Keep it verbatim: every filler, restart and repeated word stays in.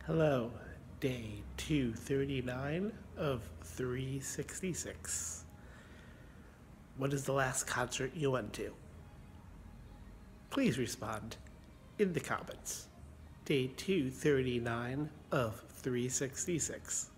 Hello, day two thirty-nine of three sixty-six. What is the last concert you went to? Please respond in the comments. Day two thirty-nine of three sixty-six.